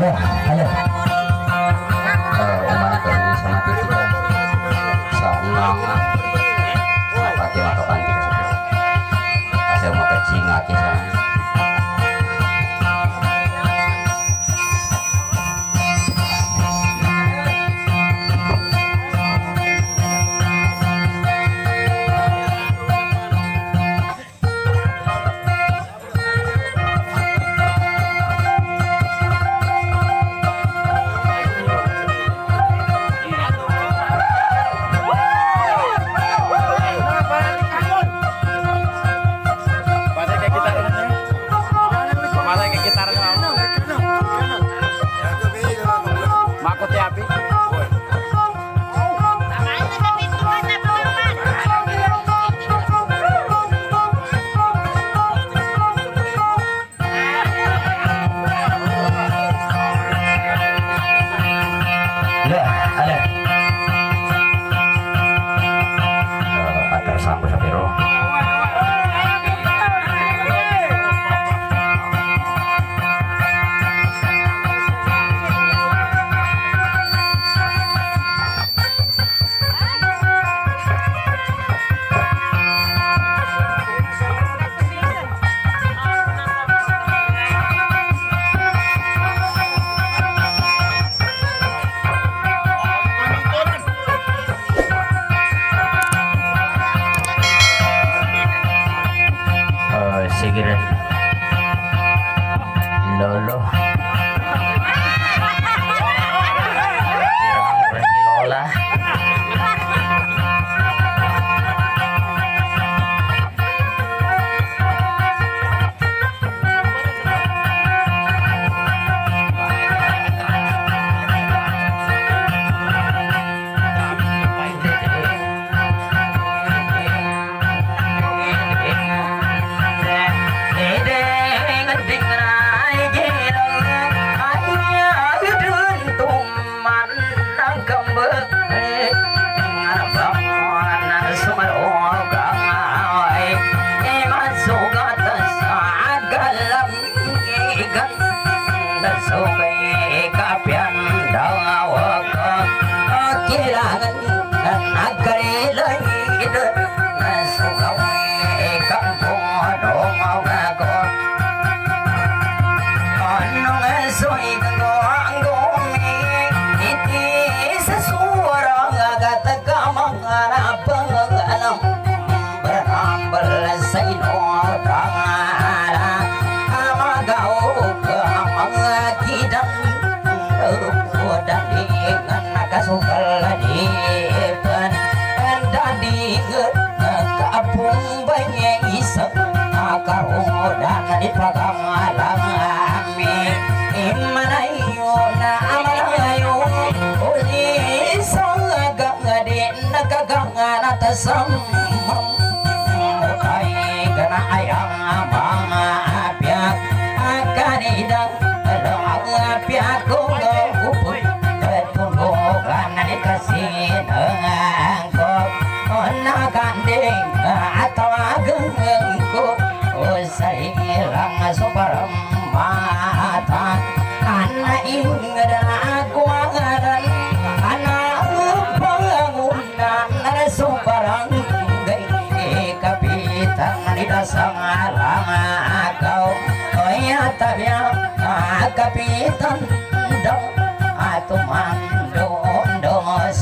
Kapitan do atau mando do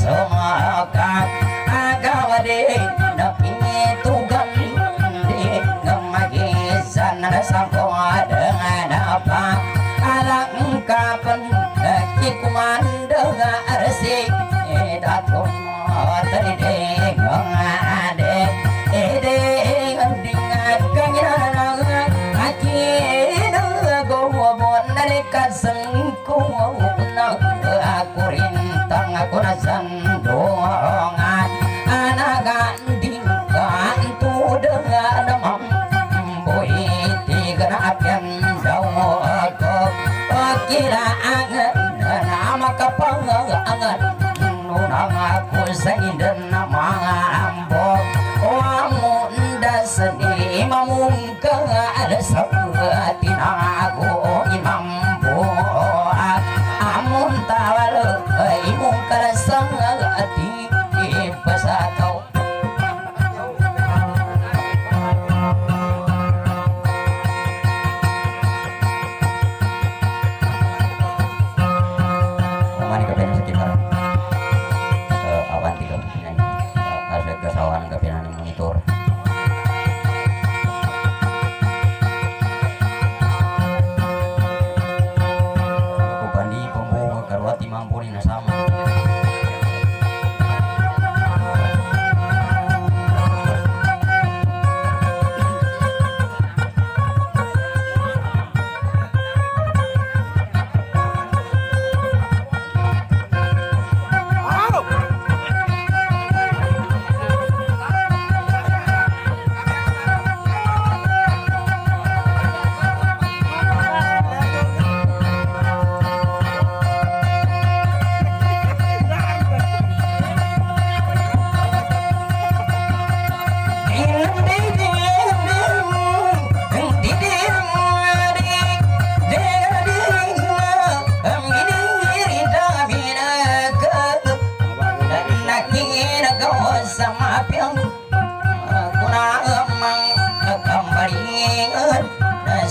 semoga agawade napi tugan di ngamagisan sangko dengan apa alang kapan kikuman dengan resik datum teride ngade ede dengan kanyaran aki kasengku nak aku rintang aku nasan dorongan anak ganding gantu dengan mamboy tiga apian jauh aku kira angan nama kapangan nunang aku sayden nama ambo amun dasni mamungka ada sabati aku imam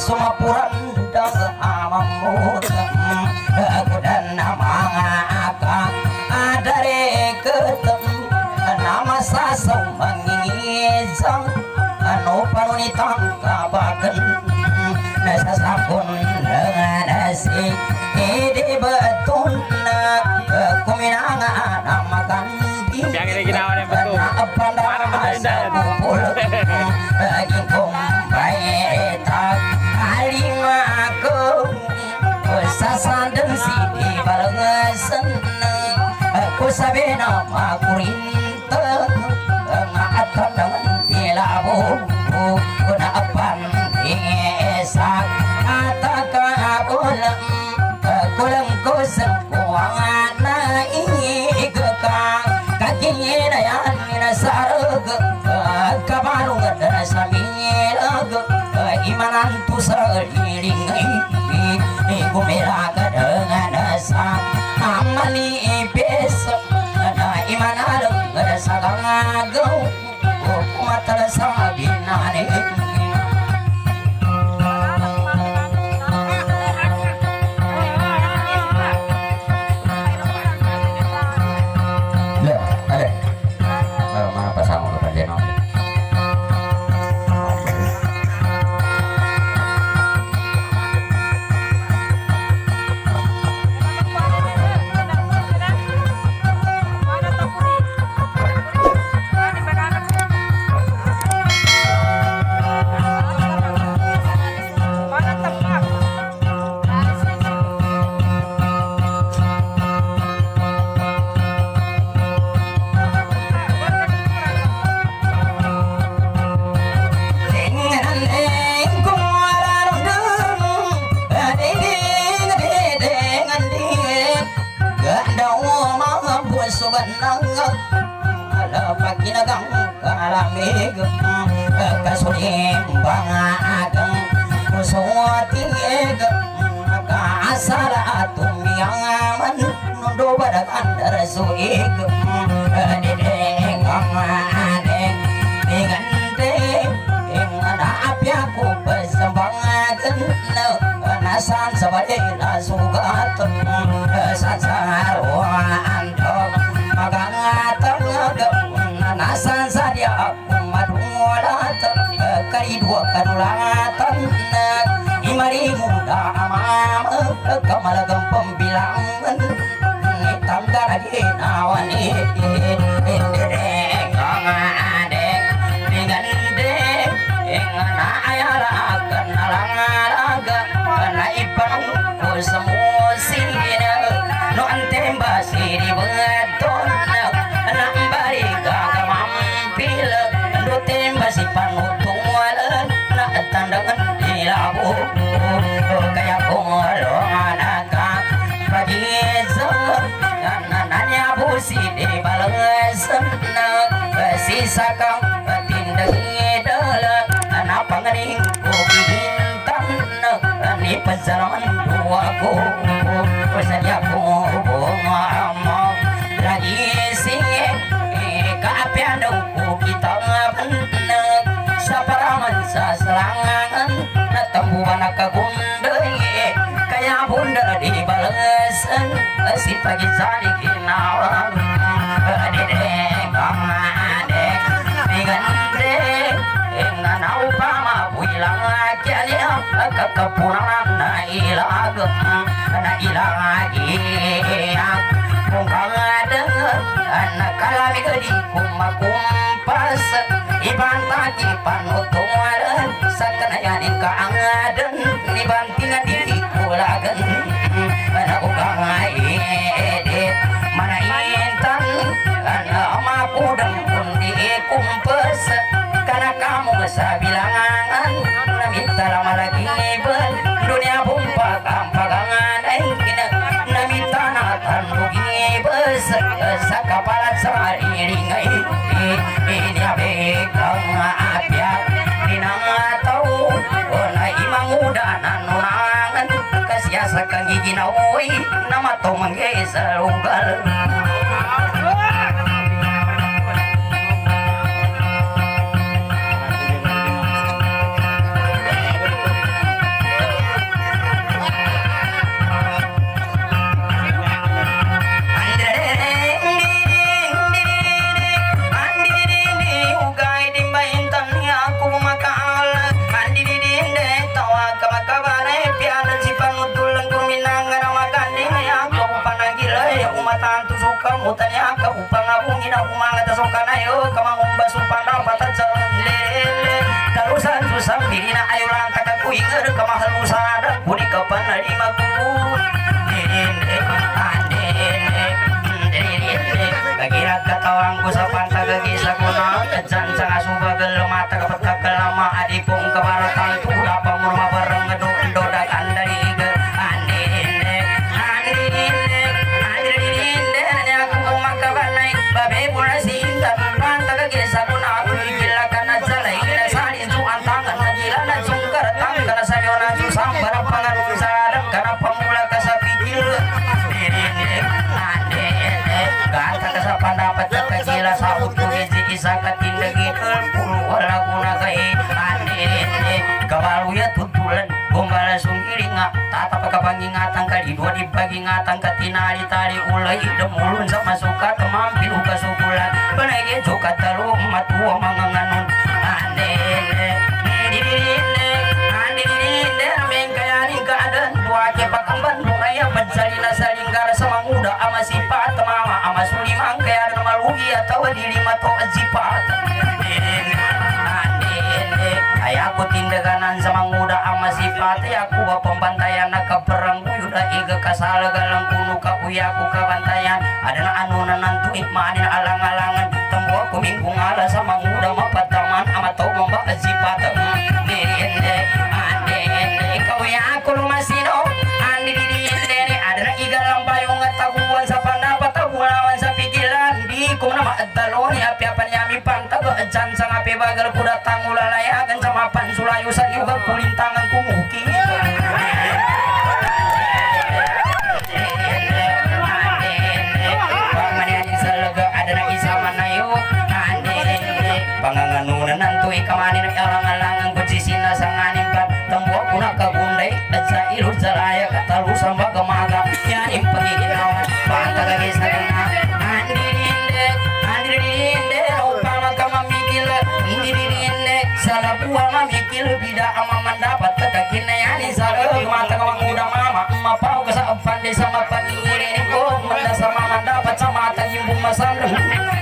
sumapurandang amamudam kudan nama adare ketem nama sasong mangizang anu panunitang kabaken nasa sabun dengan nasi ide betul kuminangan nama ganti yang ini kita awalnya betul para masa kumpul gingkong baetak alima aku sasandan si di balengasan aku sabe nama kurinta ngatan dengan dilabu kuna apan esak ataka ulam kulang kusang kuangan na ikaka kakinya yan minasarag kabarung dan samilag imanan tu seliling kumiraga dengan asa amali besok na imanadang sa kangagaw kumatala sa binani mana pasang ke panjang pagkinagang kalamig kasulimbang agang kusuwatig kaasala tumiyangaman nundo badagan darasuig dideng amadeng digante ing naapya ko pasambangagan nasan sa balila sugat sasarwaan dog magangatang nasan sadia aku madulat kali dua kadulatan imari muda amam kamalagam pembilangan tangga di nawani kangadeng digandeng ingana ayala kanalangalaga naipang kusemusina no antemba siri beton nambari gagamampil no temba si panutung walan na tandangan dilabu kaya kumolonganaka pagizang nananya busi di balangasan sisa kang tindang idala napanganing kubihintan ni pasalaman duwaku pasadya ko bumamo lagi singe kaapian daw ko kita ngapanag sa paraman sa selangangan natambuhan nakagunday kaya bunda di balasan si pagisali kinawang adideng kamadeng digante nanaw pa mabuilang kaya kakapunan na ilag kung kangadang nakalami ka di kumakumpas ibantaki panutungalan sa kanayanin kaangadan nibantingan di kulagan manaukangaedit manaintan makudang kundi kumpas karena kamu sa bilangan namita lama lagi ben dunia bumpa kampagangan ay namita natan bugi bes sa kapalat sa iringay ini abekang apya dinangataw na imangudanan nunangan kasyasa kang giginawoy na matumangay sa lugar kana yo kamangumba supanda patacal lele tarusan susam dirina ayo lantak aku ingeur kamahalusan ada kuni kapan lima ku kira katawangku sapanta gagisa kuna kejan sanga subagel mata kapet lama adipung kebaratan tu apa murma bareng ngeduk dakan dari ge andine aku makabanai babe pura sinta panta gagisa kuna gila kana jalai gila salin su antangan gila na sungkar tangkana sayona su sambar pangan sarang kana pamula kasapikil gantang sa pandapat sa kagila sa uto isi isa katindagin puro wala kuna kay ane kabaluya tutulan gombala sunggiringa tata pagkapangingatan kalidwa di pagingatan katinari-tari ulay demulun sa masuka temampil uka sukulan panay jokat talo matuwa mga nganon ane salingkara sama muda ama sifat mama ama sulimang kaya ada malugi atau dilima to azipat ayaku tindakan sama muda ama sifat aku pembantaian ke perang udah iga kasal galang kunu kapuyaku kabantayan adana anunan nantu ikmanin alang-alangan tembok kuminggu ngala sama muda mapataman ama to membak azipat kau ya aku masih no andi ada igalang payung ngataguan sa pandapat tabulan sa pikiran di kung nama adaloni api-apan yami pantag ajan sa ngapi bagal kuda tangulalayagan sa mapan sulayo sa yuga kulintangan kumuki pangmanianin sa laga ada na isa manayo panganganunan nantoy kamanin ang alang-alangan kutsisina sa nganimpan tambuak kuna kagunday at sa ilod sa laya katalusan bagamaga yanim pagiginawan pantagagis na gana andirinde upama kamamikil andirinde sa labuha mamikil bida amaman dapat kakakinayani sa mata kamanguda mama mapaw ka sa pande sa mapangirin ko manda sa maman dapat sa mata himbong masamrang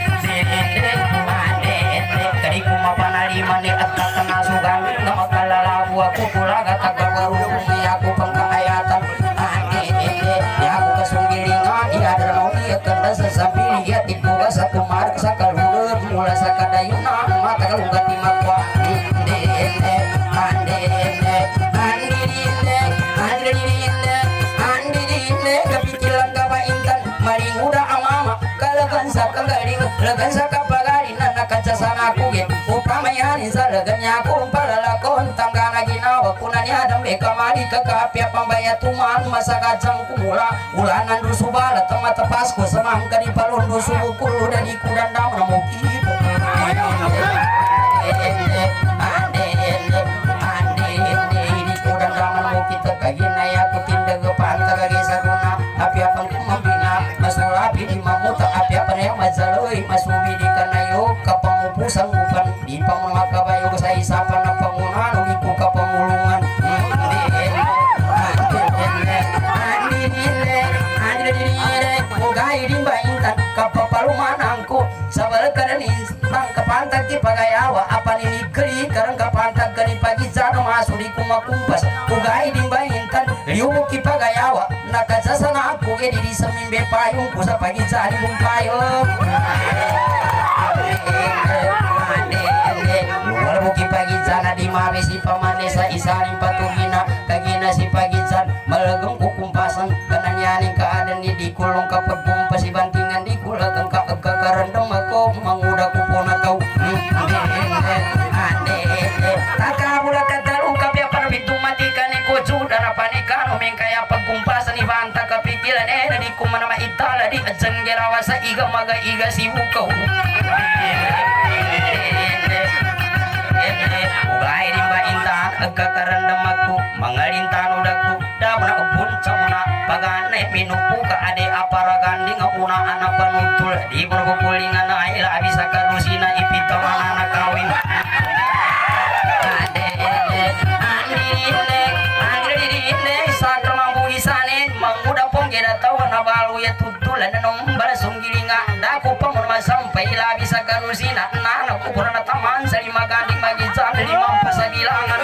kadi kumapanaliman ni at katanasugan na magkalalabu ako kulaga tagagarurumi ako pangkaayatan ya ako kasunggilingan iadaraw iya kanda sa sabili iya tibuga sa tumarag sa kalulur mula sa kadayunan matagalugat ni magwa andirinde kapikilan kapaintan maringuda amama kalagan sa kagaling lagan sa kapagaling na nakasasana kugin upamayanin sa laganya kung palalakon tanggana ginawa kunan yadam kamari kakapya pambayatuman masagadsang kumula ulanan dusubala tamatepas ko samang kadi palon dusubukulu dan ikudan daw na mukito ande ikudan daw na mukito kaginaya kutindag pantagagisa kuna api-apan kumambina masulapi di mamuta api-apan yang mazaloy masubi di kanayo kapangupusan upan di pamakabayo sa isapan na pangunan ugiku kapamulungan Ugai rimba intan kapapalumanangku sabal karanis bang kapantag ki pagayawa apa ini keri karang kapantag kani pagi jano masuk di kumakumpas ugai rimba intan liubu ki pagayawa nakasasana aku edi di semimbe payung ku sa pagi jari bumpayung buki pagi jana di mari si pamane sa isaring patugina kagina si pagi jan malegung kukumpasan kananyaning kaadan di kulong kapagkumpas ibantingan di kulagang kakarandang ako manguda ko po na tau takabula kadalu kapya parabitong matikan ko judara panikano meng kaya pagkumpasan ibanta kapitilan di kumana maitala di adjan gerawa sa iga maga iga si bukaw ugai rimba intan agkakarandam aku mangalintan udaku dabna ubun camuna pagane minupu ka ade aparaganding una anak panutul di berkulingan air abisa karusina ipita mana kawin ande sakra mambu isanen manguda ponggeda tawa na balu ya tutulan nombala sunggilinga daku pamun masampai paila bisa karusina nana kupurana taman sari maganding magijan limang pasagilangan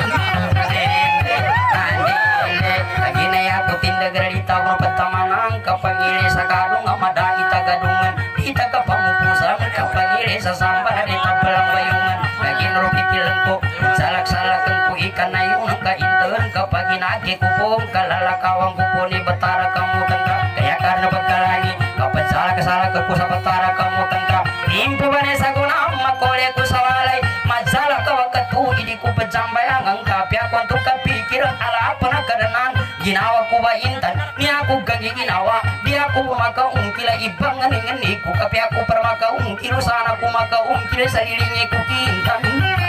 agina ya aku tindak gerita berpetamanang kapangile sakadung amadai tagadungan kita kapamupusan kapangile sasambar di tabelang bayungan lagi nurupi lengko salak-salakan ku ikan ayun ka inten kapaginake kupung kalala kawang kupuni betara kamu tengah kaya karena bekalani kapan salah ke kusa betara kamu tengah impu banesa guna makole ku sawalai masalah kawakatu idi ku pejambayang angkapi aku untuk kepikiran ala apa nak kerenan ginawa ku ba intan ni aku gagi ginawa dia aku maka ungkila ibang ngeni ku kapi aku permaka ungkilu sana ku maka ungkila salilingi ku kintan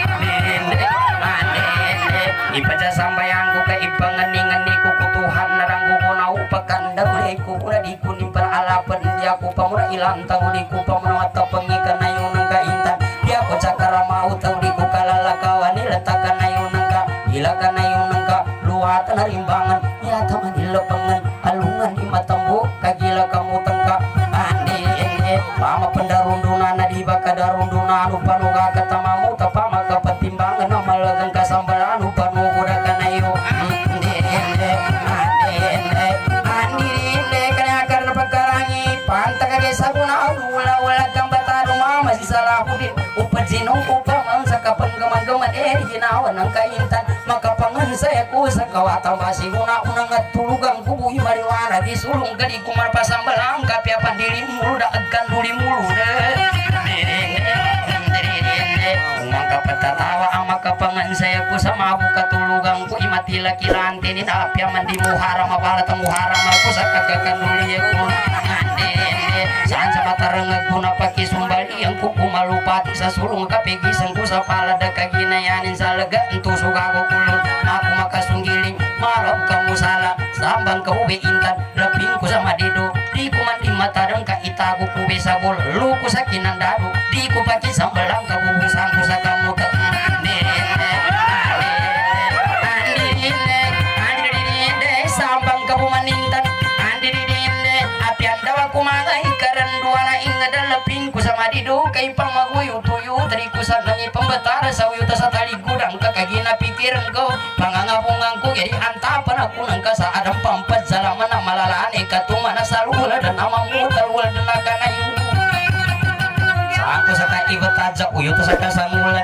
ibaca sambayang ku ke ibang ngeni ku kutuhan narangku ku nau pakandang ku una di kuning peralapan dia ku pamura ilang tahu di ku pamura mata pengikan ayun ka intan dia ku cakara mau tahu di ku kalala kawani letakan ayun ka ilakan ayun ka luatan rimbangan ya taman dilepengan alungan di matambu kagila kamu tengka andi pama pendarundunan di bakadarundunan upanuga katamamu tapama kapetimbangan amalagang kasambalan upanuga dakan ayo andi kana karna pakarangi pantaka desa guna ula kang bataru mama si salahudin upajinong upamang sakapan gaman-gaman ginawa ng kaintan makapangan saya ku sakawata masih unang at tulugang kubuhi mariwana di sulung gadi kumar pasambalang kapiapan diri mulu daagkan duli mulu maka petatawa ama kapangan saya ku sama buka tulugang ku imati laki rantin apiaman di muharam apala temuharam aku sakagakan duli aku saan sa matarangag ku napaki sumbali ang kuku malupati sa sulung kapigi sangku sa palada kaginayanin sa laga entu suga ko kulun aku makasunggiling marap kamu salah sambang kauwi intan lebing ku sama dido di ku mandi matarang ka itaku ku besabol lu ku sa kinandado di ku paki sambalang kabubung sangku sa kamu ka sambang kabumanintan ku mangai karan duana inga dalapin ku sama dido kay pamaguyo tuyo dari ku sa nangi pembetara sa uyo sa tali gudang kakagina pikiran ko pangangabungan ko jadi antapan aku nang sa adam pampat salaman na malalane katumana salula dan amamu talwal dalakan ayo saan ko sa kaibat aja uyo sa kasamulan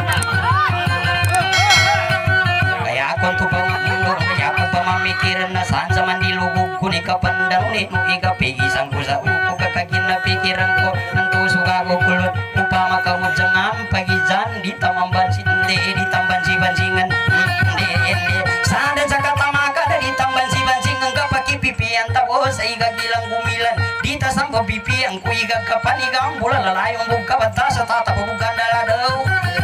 kaya ako to pamamulor kaya ako pamamikiran na saan sa mandilugog ko ni kapandang ni no ikapigi sangko sa upo kakagina pikiran ko nanto suga ko kulot upama kamu jangan pagi jan di tamamban sinde di tamban si bansingan sada jakata maka di tamban si bansingan kapaki pipian tabo sa iga gilang gumilan di tasang pipi ang kuiga kapani gambula lalayong buka batas sa tata bukan daladau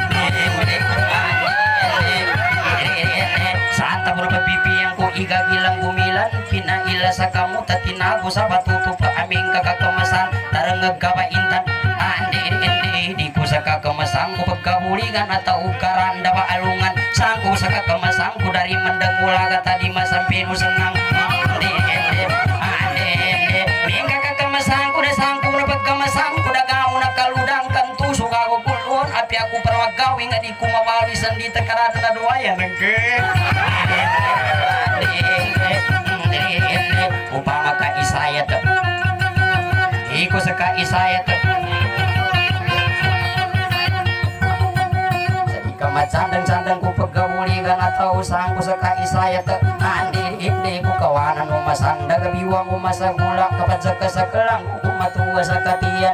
saat beberapa pipi yang ku iga gilang gumilan pina ila sa kamu tatinago sa batutu pa aming kakakamasan tarang ngagawa intan andi di ku sa kakamasan ku pagkabulingan atau ukaran dawa alungan sangku sa kakamasan ku dari mendengulaga tadi masam pinu senang mingga kakamasan ku na sangku na pagkamasan ku na gao na kaludang kantu suka ko kulun api aku perwagawi nga di kumawawisan di tekarada na duwaya upama ka isayat iko sa ka isayat sa ikamat-sandang-sandang ko pagkabuligan atau saan ko sa ka isayat hindi ko kawanan mo masanda gabiwang mo masagula kapag sa kasakalang ko matuwa sa katiyan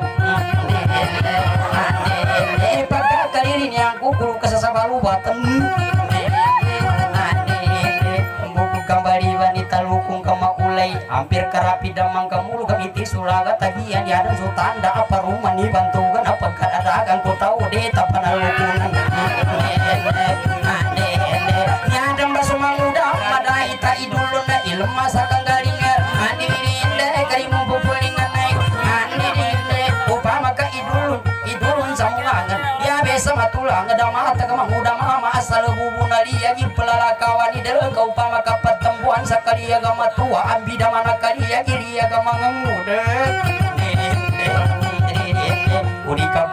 pagkakalilin yang kukulu kasasabalubatan kembali wanita lukung kamaulai hampir kerapi damang kamulu kamiti sulaga tagian ya dan tanda apa rumah nih bantukan apa kadadagan ku tahu deh tapana lukungan nyadam basumang udah pada ita idulun na ilmu masa kanggalingan andi dinde karimu pupulingan naik andi dinde upama ka idulun samuangan ya besa matulang ada mata kamang udah mama asal bubuna liagi pelalakawan idel kau upama ka pertemuan sakali agama tua ambida mana kali ya kiri agama ngemude udika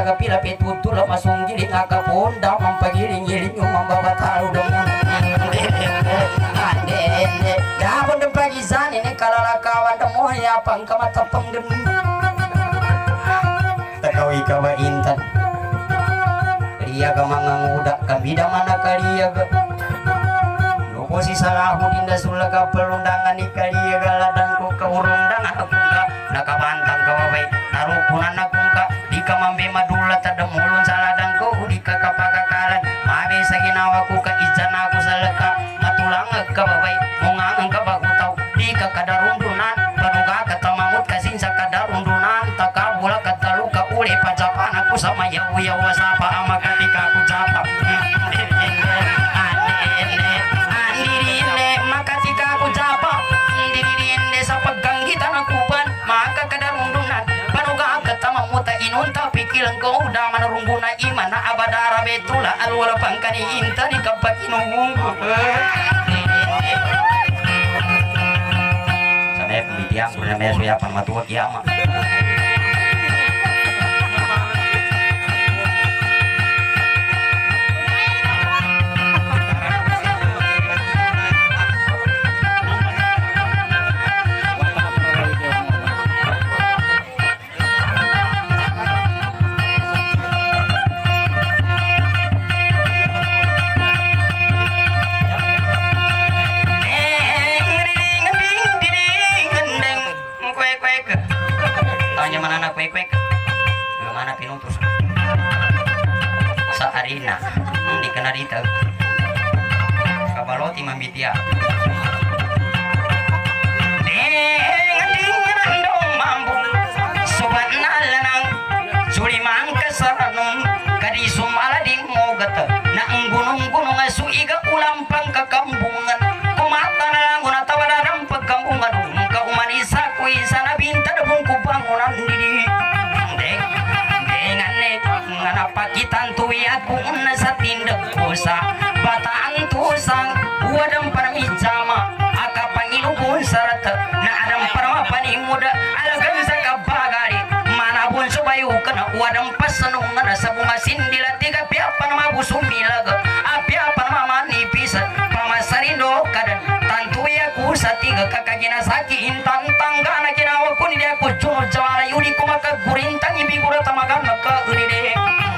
taga pila petutul masung giling akaponda mampagiling-giling yung membawa tahu dengan ande gabon de pagisan ini kalalakawan temu ya pang kamatapang den takawi kawa intan kaliya ka mga nguda kabida mana kaliya ka si salahu dinda sulaga pelundangan ni kaliya galadang ko kaurundangan akong ka nakabantang kawabay narukunan akong ka di ka mambe madula tadamulon sa ladang ko di ka kapagakalan mabe sa ginawa ko ka ijan ako sa laka matulang kababay mungang kabagutaw di ka kadarundunan panuga katamamut kasin sa kadarundunan takabula kataluka uli pacapan ako sa mayaw-yaw sa paamagatika ako japa maka kadarundunan panuga katamamuta inunta pikilang ko udah manarungguna imana abadara betula alwala pangkani inta di kapak inungungu sampai pembitiang benar mesu ya pamatua kiamat kwek mana pinutus sa arena di kanarita kabaloti mambitia dong mambu sobat nalanang suliman kasaranong kadi sumalading mogat na ang gunung-gunung asuiga ulampang kakambungan kumata na lang unatawadarang pagkambungan kaumanisa kuy sana binta dabong kubangunan diri pakitan tuwi aku na sa tindak kusa bataan tusang wadang paramijama aka pangilugun sarata na adang parama panimuda alagan sa kabagari manabun subayu kana wadang pasanungan sa bumasin dilatiga piapan mabusumilag apiapan mamanipis pamasarindo kadan tantuwi aku sa tiga kakagina saki intan tanggana ginawa ko ni aku cuno jawara yuri kumaka gurintang ibigura tamagan maka unide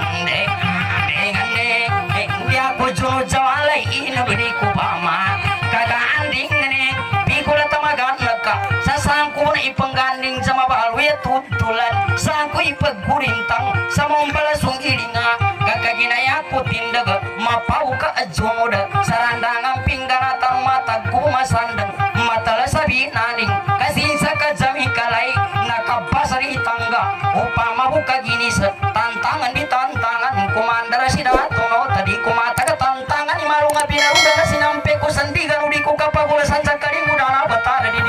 aku juno jawalai ina beri kubama kagak anding ne pikula tamagan leka sasangku na ipengganding sama balwe tutulan sangku ipegurintang sama umpala sunggilinga kakak ginaya aku tindag mapau ka ajoda sarandangan pingganatan mata kumasandang matala sabi naning kasisa kajami kalai nakapasari tangga upama buka gini tantangan di tantangan kumandara si datono tadi kumata ke tantangan ni malu ngapina udah nasi nampe ku sandigan udi ku kapagula sancakari mudah na betara di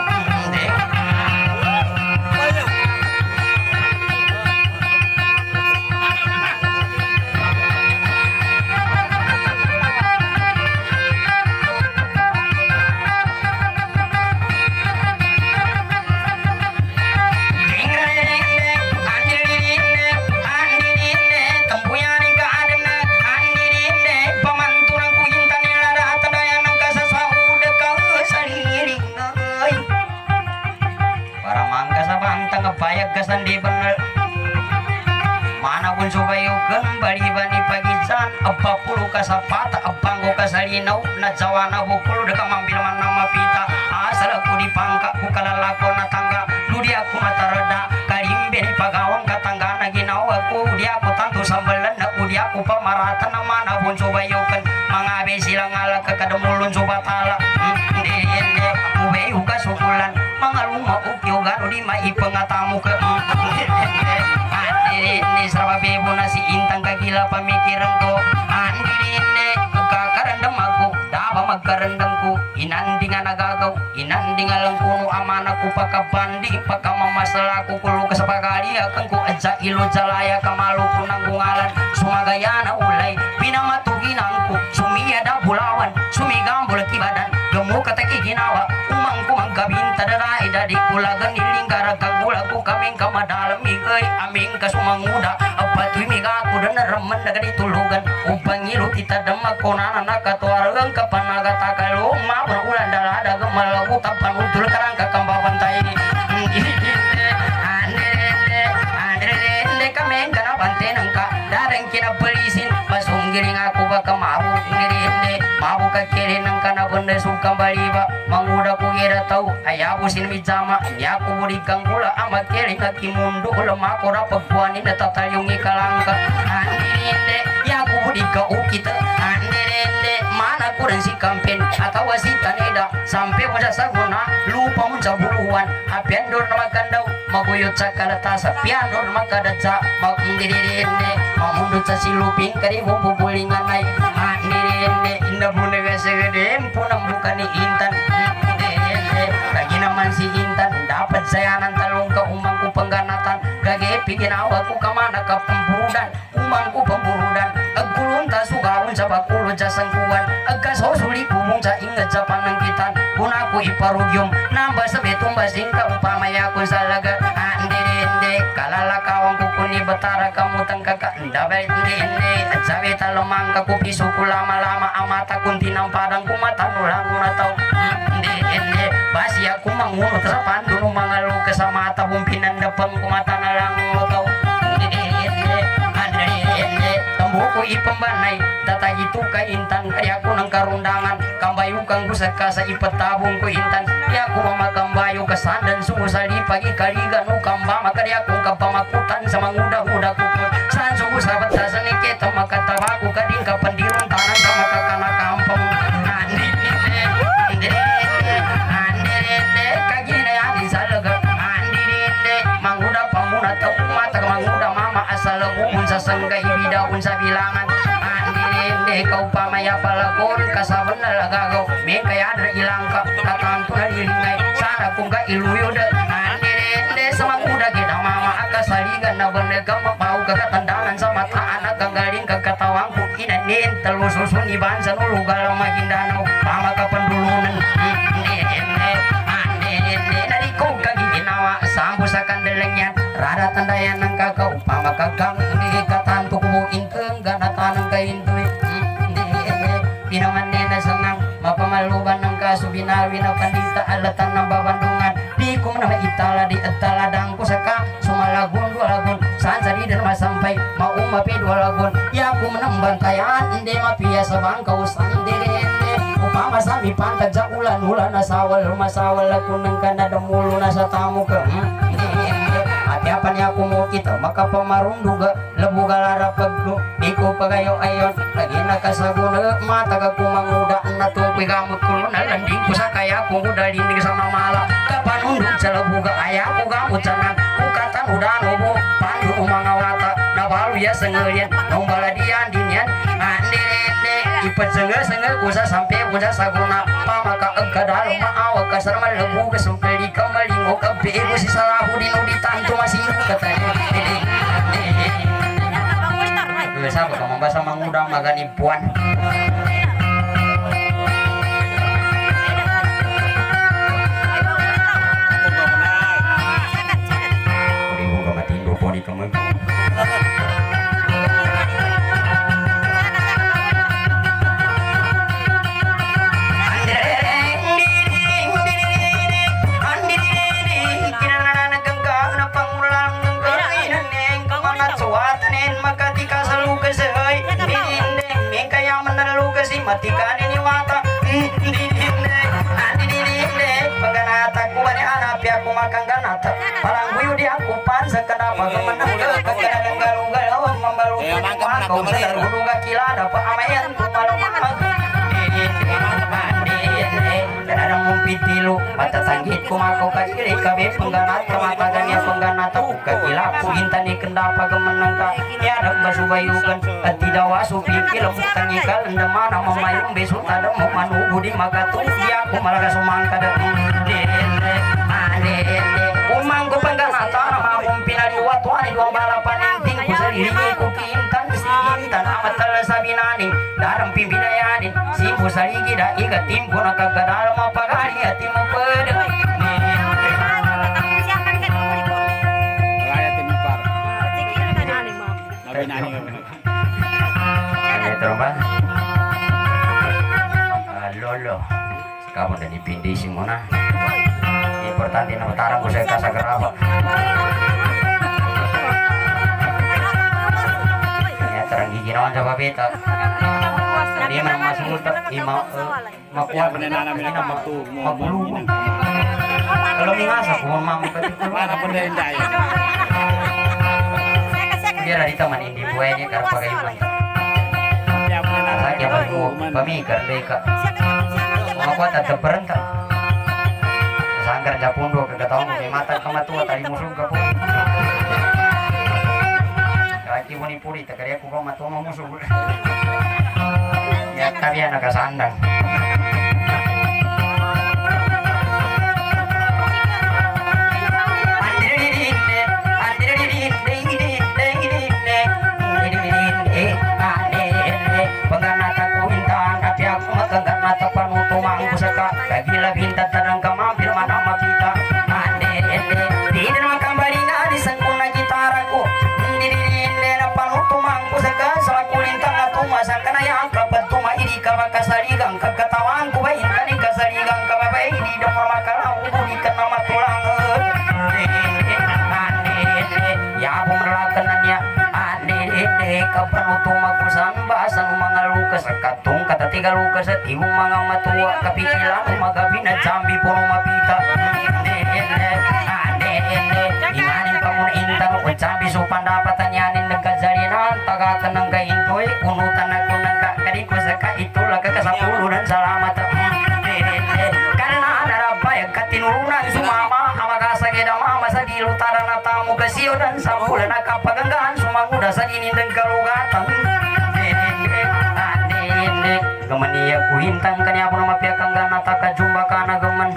bayag kasandi bener mana pun subayu kembali bani pagisan abba puluh kasapata abanggo kasalinaw na jawana bukulu deka mambil nama pita asal aku dipangka ku kalalako na tangga ludi aku matarada karimbe ni pagawang katangga na ginawa aku di aku tantu sambalan na udi aku pamaratan na mana pun subayu kan mangabe silang ala kakadamulun subatala ndende ubayu kasukulan mangaluma ukyogan udi mai pengatamu ke ini serba bebo nasi intang kagila pemikiran ko andirine kakarandam aku daba magarandamku inandingan agagaw inandingan kuno amanaku pakabandi pakamamaslaku kulu kasapagari akan ku aja ilu jalaya kamalu punanggungalan sumagayana ulay pinamatuginangku sumiyada bulawan sumigambul kibadan gemu kataki ginawa umangku mangkabinta darai dadi kulagan ilinggara kagulaku kaming kamadalam igay aming kasumanguda apat remen dari tulugan upang ngilu kita demak konana nakatuareng kapanaga takalung mabur ulan dalada gemalagu tapan utul karang kakambawan tai ande kameng kana bante nangka dareng kina polisin masung giring aku baka mabuk ngirinde mabuk ka kiri nang kana benda suka baliba manguda ku gira tau ayabu sin mijama nyaku budi kanggula ama kiri kaki mundu lemah kora pagpuanin na tatayungi kalangka andirinde yaku budi ka ukita andirinde mana kurang si kampen atau wasita neda sampai masa saguna lupa munca buruan apian dor nama kandau maguyot sa kalatasa pian dor makadaca magundirinde mamundu sa siluping kari bubulingan ay andirinde inda bune gasegede punang bukan ni intan lagi naman si intan dapat sayanan talong ka umangku pengganatan gagepi ginawa ku kamana ka pemburudan umangku pemburudan agulun ta sugawon sa bakulo sa sangkuan agkasosuli kumong sa ingat sa panangkitan kunaku iparugyom namba sa betong basing ka upamaya ko sa laga andirinde kalalakawang kukuni batara kamutang kakanda baitinde at sabi talomang kakupiso ko lama-lama amata kunti ng parang kumatanulang na tao hindi basi ako mangunot sa pandunong mga luka sa mata bumpinan na pang kumatanalang na tao hindi tambuko ipambanay tatay ito ka intan kaya ako ng karundangan kambayo kang gusaka sa ipatabong ko intan kaya ako mamagambayo kasandan sumusali pagikaligan o kamba makari akong kapamakutan sa manguda-uda ko saan sumusabat sa saniketa makatabako ka din kapandiron tanan sa makakanakampang andirinde kaginayani sa laga andirinde manguda pamuna tau mata manguda mama asal umun sa sanggay bidaun sa bilangan andirinde kau pamaya palakon kasaban na lagagaw may kaya na ilang ka katanto na ilingay sana kung ka iluyod andirinde sa manguda kita mama akasaligan na banagam mapaw kakatandangan sa mata anak ang galing kagkatawang inanin talususun iban sa nulugal ang magindanaw pama kapandulunan narikog kagiginawa sambo sa kandalang yan rada tandayan ng kakao pama kagang katanto kubuin kang ganatan ng kaintoy pinaman nena sangang mapamaluban ng kaso binawi na pandita alatan ng babandungan di ko na maitala di at taladang ko sa ka sumalagun dwalagun saan sa di dan masampay maumapi dwalagun ya ko menang bantayan hindi mapiya sa bangkaw sandiri upama sa mipantag sa ulan nasawal masawal ako ng kanadamulo na sa tamo ka atiapan niya ako mo kita makapamarunduga labugalara paglo di ko pagayo ayon lagi nakasaguna mata ka kumanguda na tungkoy gamot ko na landing ko sa kaya kung udalinig sa mamala kapanundog sa labuga aya ko gamot sa nang ukatan udanobo pandu mga wata nabalo ya sengelian nung baladian din yan andirete ipat sengel ko sa sampai ko sa saguna pamaka agkadalo maawa kasar malabuga sumpeli kamalingo kabi ko si salahu dinuditan masih katanya sahabat kamu bahasa mengundang magan ipuan ribu kamat indo poni kamu matikan ini mata pagganata ko ba ni anak aku makan ganata palang buyo di aku pansa kenapa kemenang kagak galau-galau membalu kau sedar hudung kila dapat amayan ku malam kadang mumpitilu mata tanggit ku makau kiri kabe pengganat mata ganya pengganat buka gila ku intani kendapa kemenang ka ya ada basubayukan tidak wasu pikir bukan ikal ndemana memayung besok ada mau manubu di magatu dia aku malah kasumangka da umang ku pengganat nama mumpinari watuani dua balapan inting ku sendiri ku kintan sintan amat telasabinani dalam pimpinayani si ku sarigi da ikat timku nakagadalam apagari hati mempede terombang. Lolo. Kamu udah dipindi sih mana? Importante na matarang ko sa kasagaraba. Ya terang giginawan sa papita. Hindi man masungol ta makuha pa na namin na magulungan. Kalau mingasa kung mamukati ko mana po na yung dahil. Biar dito man hindi buhay niya karang pagayunan. Kaya bago pamikar deka. Mga kuat at berenta. Sanggar japundo kagataon may mata kamatua tali musog ka po. Kaki mo ni puri takari ako pa matua mamusog. Ya kaya nakasandang. Mata panutumang pusaka kagila bintat tarang kamampir mana mapita ande di naman kambali na di sangkuna gitaraku di na panutumang pusaka sa kulintang at umasa kanayang kapat tumairi ka makasaligang kagkatawan ko ba hindi kasaligang ka ba hindi daw mamakalaw hindi ka na matulang yabong ralakan na niya kapanutumang kusan basan mga lukas katong katatiga lukas at ibong mga matua kapikilan magabi na jambi puno mapita imanin pa muna intan o jambi supan dapat anyanin nagkazalinan tagakan ng gaintoy unutan na kunang kakariko sa kaitula kakasapulo dan salamat karena narabay katinurunan sumama amakasageda mama sa dilutaran na tamu kasiyo dan sampulan na kapaganggaan sumanguda sa dinindang kalugatan gamaniya kuhintang kanya po na mapiakang ganata kajumba ka na gaman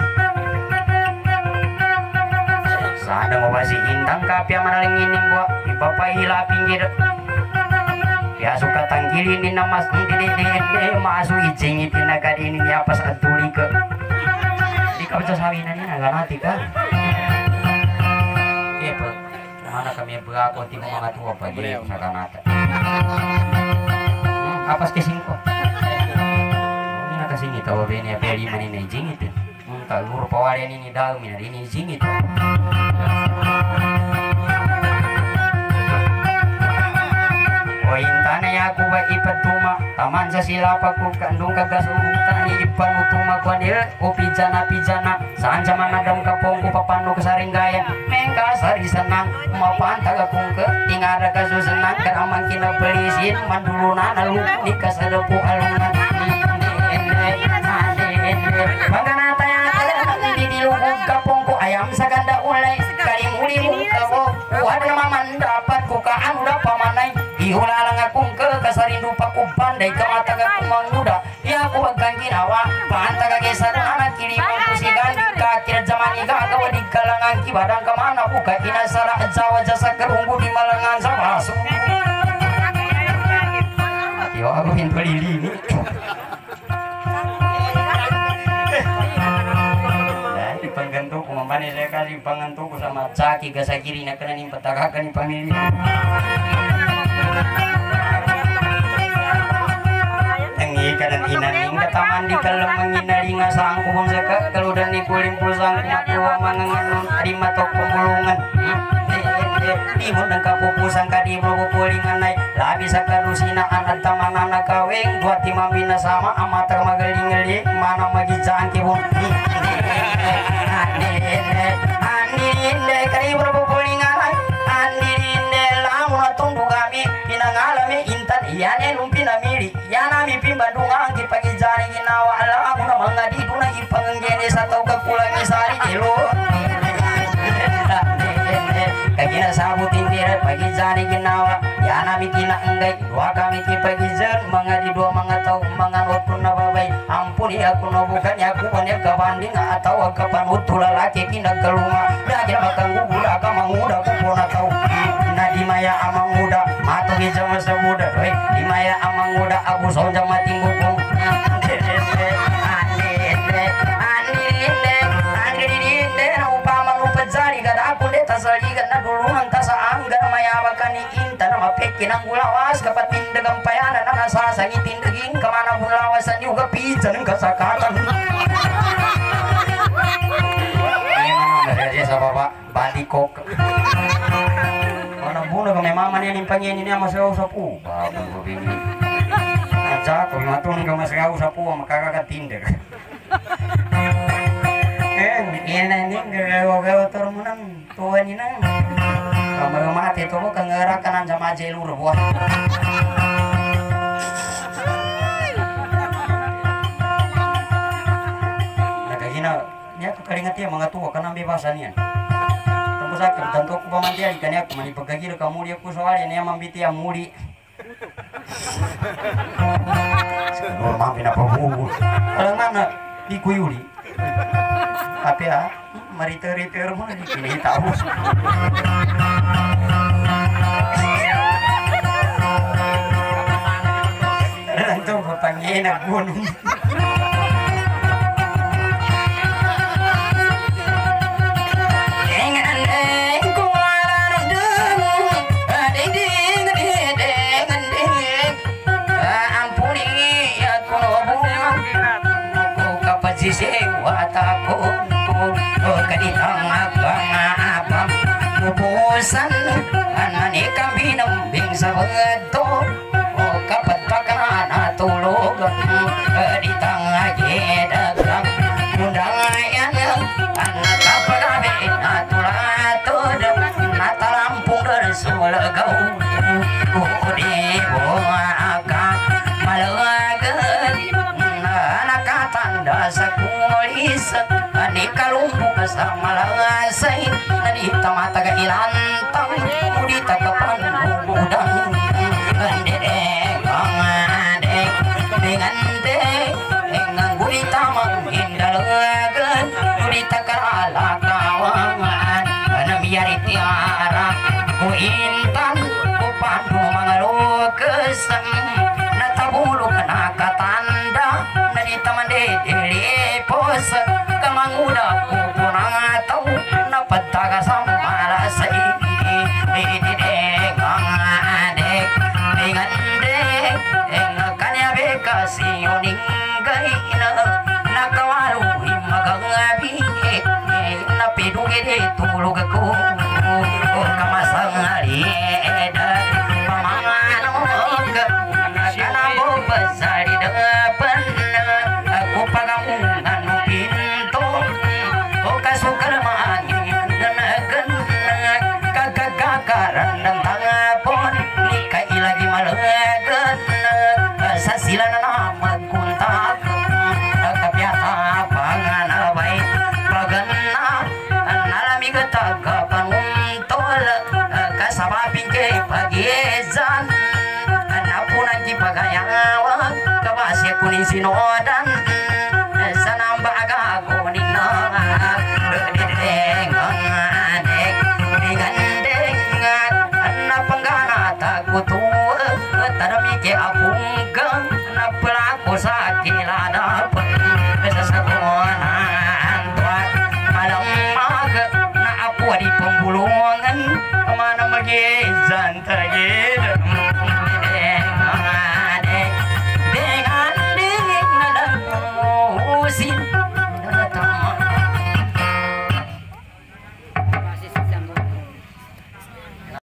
sada mo ba si hintang kapya manalingin buwa ipapahila pinggir ya suka tanggilin ni namas hindi masu ijing itinagadinin niya pas at tuli ka di ka ba sabi na niya naganati ka po mana kami berako ti mga tuwa pa di sa kanata apas kesing ko kasini tahu bene beli mani na jing itu munta lur pawari ini dal mina ini jing itu o intana ya ku ba ipatuma taman sa silapa ku kandung kagasurutan ni ipan utuma ku anil o pijana saan zaman nadam kapong ku papano kasaringgayan mengka sari senang mapantag akong ke tingara kasusenang karamang kinabelisin manduluna nalu ni kasadepu alungan Magana tayang di lubog kapong ko ayam sa ganda ulay kalimuli mo kabo kuwad na mamandapat ko kaan udah pamanay ihula lang akong kasarindu pa ko panday kamataga kumangnuda ya ko wagkang ginawa pantaga kesa na anak kilimang kusigan kakira zaman igagawa di kalangan kibadang kamana buka inasara jawa jasa kerunggu di malangan sa baso yo ako hinpalili ni penggantung ko mamane saya kasih penggantung ko sama caki gasa kiri na kena ning patagakan ni pamilya tangi kanan inaning kataman di kalam menginari ngasang kubong saka kalau dan ni kulim pusang kuwa manganganon di matok pembulungan di mundang kapupusang kadi bro pulingan nai labi sakarusina anak taman anak kaweng buat timambina sama amatar magaling mana magi jangki bun Aninde kari berapa pulingan Aninde lamun tunggu kami pinangalami intan iyane lumpina miri yana mi pimbandung angki pagi jari ginawa lamun mangadi duna ipanggene satau kakulangi sari elo kagina sabutin dira pagi jari ginawa yana mi tina enggai dua kami ki pagi jar mangadi dua mangatau manganot na babay ampuni aku no bukan aku banyak kabanding atau kapan utul laki kina keluma dagir makan gula ka manguda ku puna tau na di maya amang muda matu ge jama semuda doi di maya amang muda abu sonja mati ngupung ande upama upajari kada aku de tasali kana dulu antasa anggar maya bakani inta nama mapek kinang gulawas kapat tindagang payanan na nasasangitin daging kamana gulawasan juga pijan ng kasakatan. Sa baba, balikok. Mana bunuh kami mama ni pangin ini sama saya usapu. Babu begini. Aja ko matun ka mas gau usapu makakagat tindak. Ini gawa turmunan tuan ini nang. Kamu mati tu kang ngarakan sama jelur buah. Nya kekaringat dia mangatuwa kana bebasan yan. Tembus akim tanto ko pamantian kanya ko mani pagagiro ka muri ko soal yan mambiti ang muri. Normal pinapabugo. Alam na ikuyuli. Tapi mariter-riter mo ni kinita us. Ranto pangin na gunung. Sewa takut kaditang abang pupusan anani kami nembing sa beto kapat pakana tulog kaditang ajedagang mundayan anak kapagabe natulatod natalampung dersulagaw di boaka malagan tanda sa kulis ani kalumpuk sa malasay nadi tamata ka ilantang mudi tagapan budang ande kangade dengan de engang gudi tamang indalagan mudi takarala kawangan anamiyari tiara ku intan ku pandu mangalukesam natabuluk nakatanda taman de pos kamanguda pupunang tau napataga samalasay de ngade ngande kanya bekasi uningay nakawalu imagabi napiduge de tulog ko kamasang alida pamangano kanabo basari depan pagamungan pintu kasukar mangin kagagaran dan tangapon nikai lagi malagan sasilan nama kuntak kapiata pangan abay pagana nalami ketagapan untol kasabapin ke pagizan napunan di pagayawa kabasya kuning sinodan sanamba agago nina dengandek dengandek napanggana takutu tarami ke apunggang napelaku sakilada sasagonan tuat malam mag na apu di pembulungan kemana magizan taye